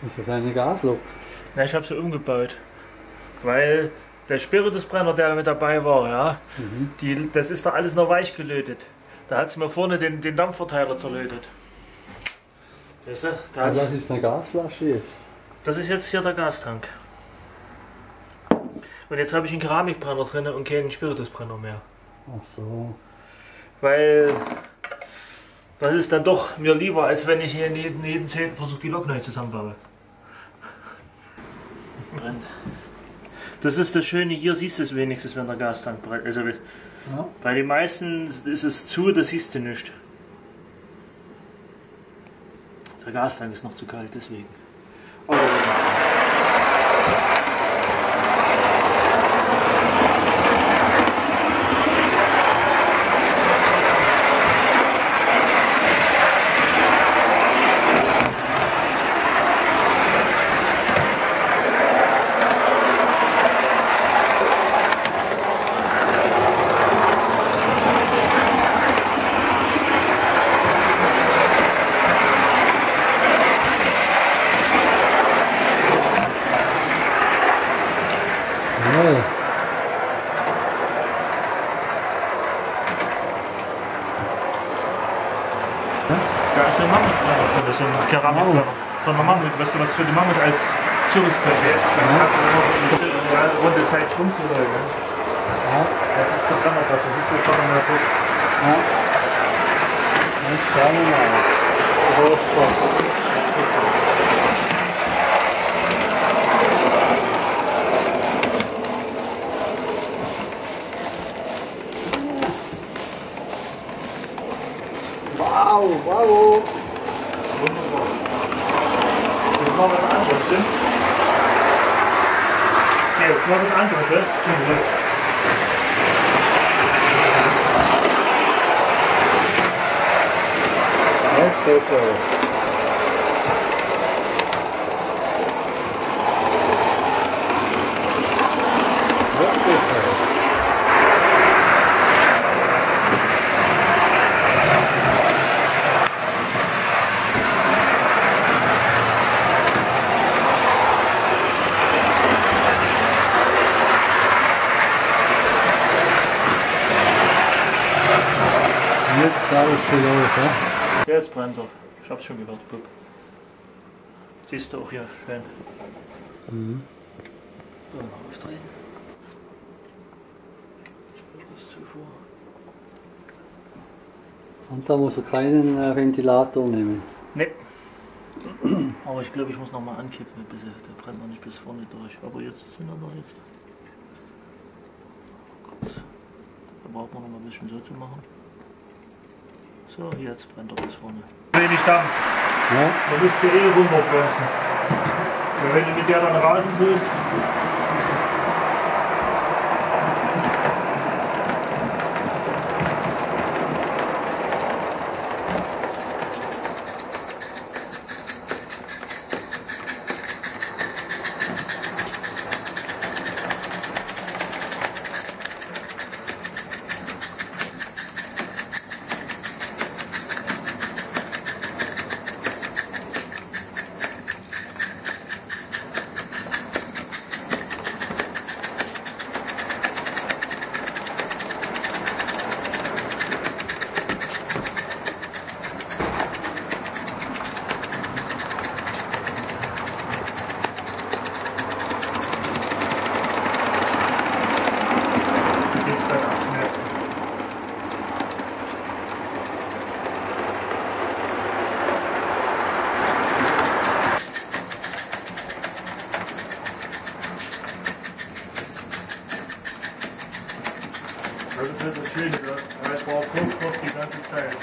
Ist das eine Gaslok? Ja, ich habe sie umgebaut, weil der Spiritusbrenner, der mit dabei war, ja, das ist da alles noch weich gelötet. Da hat es mir vorne den Dampfverteiler zerlötet. Weißt du, Das ist eine Gasflasche jetzt. Das ist jetzt hier der Gastank. Und jetzt habe ich einen Keramikbrenner drin und keinen Spiritusbrenner mehr. Ach so. Weil das ist dann doch mir lieber, als wenn ich hier in jeden 10 versuche, die Lok neu zusammenbaue. Brennt. Das ist das Schöne, hier siehst du es wenigstens, wenn der Gastank brennt. Also, ja. Bei den meisten ist es zu, das siehst du nicht. Der Gastank ist noch zu kalt, deswegen. Aber da ist ein Mammutbrenner drin, das ist ein Keramikbrenner von der Mammut, weißt du, was für die Mammut als Zürich-Treppe ist. Dann kannst du noch runde Zeit Schwung zu rollen. Ja. Jetzt ist der Brenner das ist jetzt aber mal gut. Ja. Jetzt schauen wir mal. Wow, wow. Wunderbar. Das ist noch was anderes, stimmt's? Ja, das ist noch was anderes, ne? Jetzt geht's los. Jetzt geht's los. Jetzt ist alles so los, ja? Jetzt brennt er. Ich hab's schon gehört, guck. Siehst du auch hier schön. So, aufdrehen. Das zuvor. Und da muss er keinen Ventilator nehmen. Ne. Aber ich glaube, ich muss noch mal ankippen ein bisschen. Der brennt noch nicht bis vorne durch. Aber jetzt sind wir noch jetzt. Kurz. Da braucht man noch mal ein bisschen so zu machen. So, jetzt brennt er bis vorne. Wenig Dampf. Ja. Da musst du runterpressen. Und wenn du mit der dann rasen tust, das ist halt das Schöne, weil es braucht kurz die ganze Zeit.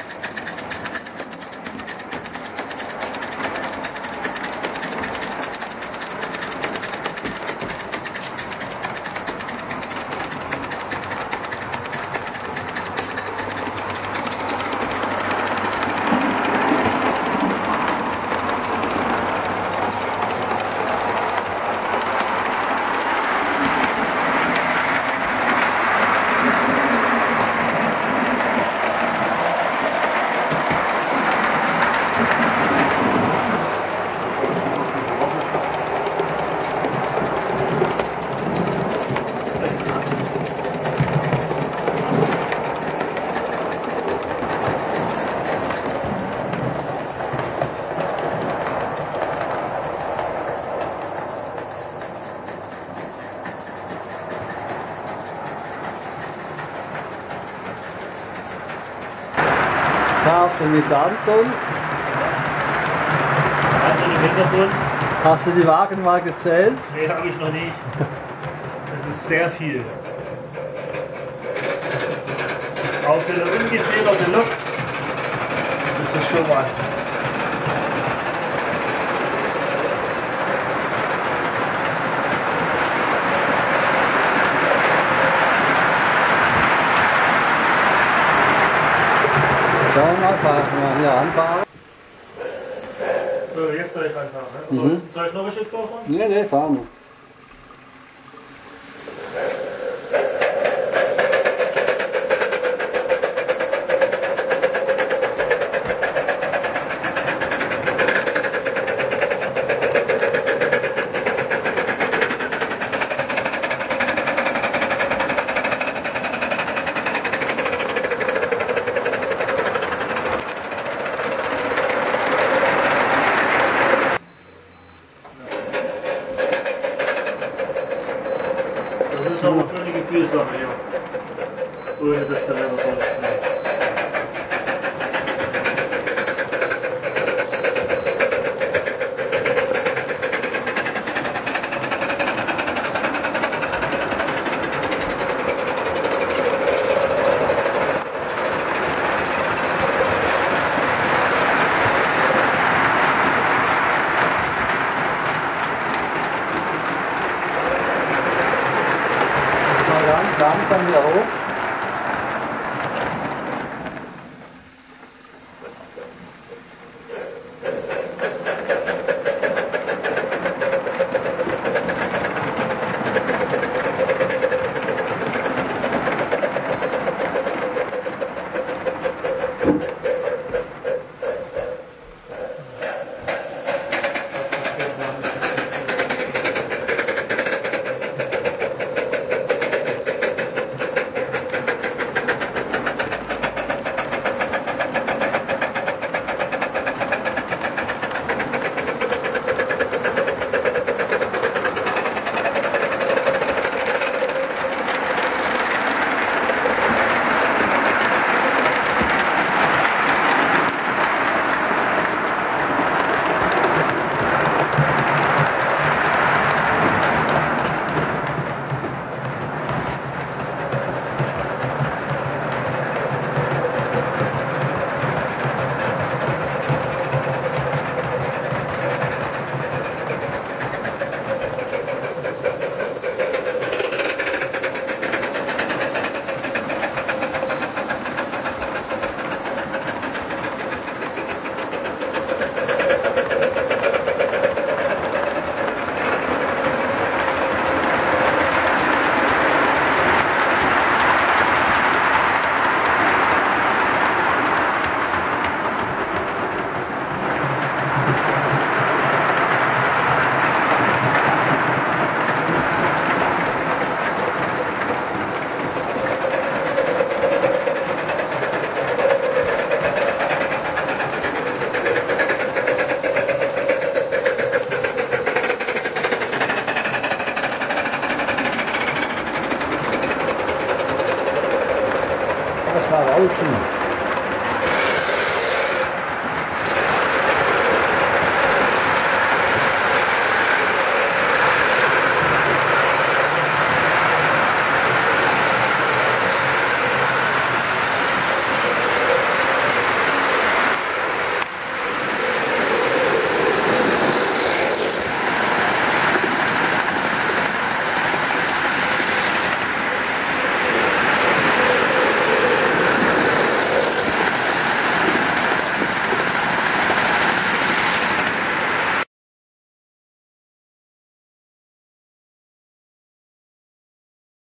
Fährst du mit Anton? Anton im Hintergrund. Hast du die Wagen mal gezählt? Nee, habe ich noch nicht. Das ist sehr viel. Auch für eine ungefederte Luft ist das schon was. Schauen wir mal, fahren wir mal hier anfahren. So, jetzt soll ich anfangen. Ne? Soll ich noch ein Stück drauf machen? Nee, fahren wir. Das ist aber schon eine Gefühlssache hier. Ohne dass der Leber voll ist. Mal ganz langsam wieder hoch. Das war Rauschen.